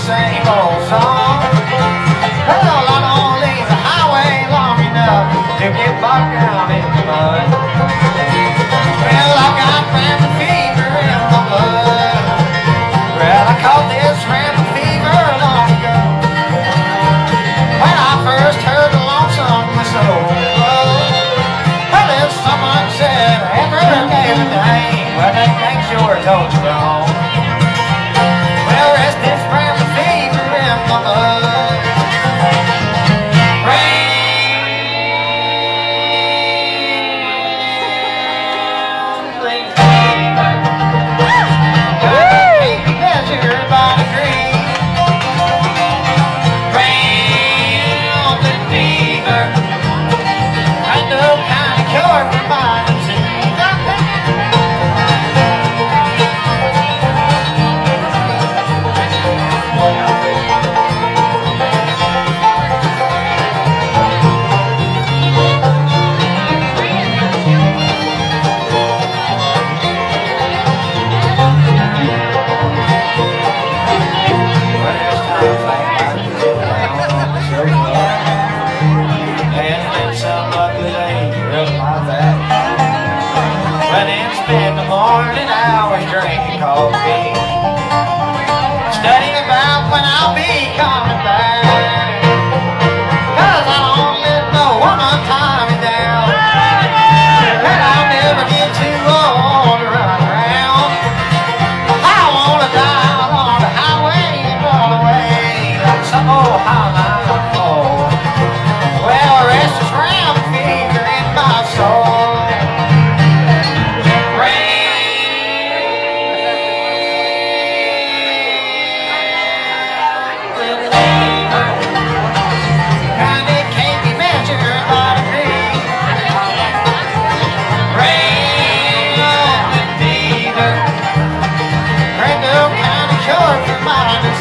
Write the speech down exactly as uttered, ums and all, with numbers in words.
same old song. Hell, I don't leave the highway long enough to get bogged down in the mud. Well, I got rambling fever in my blood. Well, I caught this rambling fever long ago when I first heard the lonesome whistle blow. Well, if someone said ever gave a name, well, that thing's your toast wrong. Well, rest this rambling fever in my blood. Spend the morning hours drinking coffee, studying about when I'll be coming back. Cause I don't let no woman tie me down, and I'll never get too old to run around. I wanna die out on the highway and run away like some old highline fool. Well, rest is rambling fever in my soul. Cure for mine.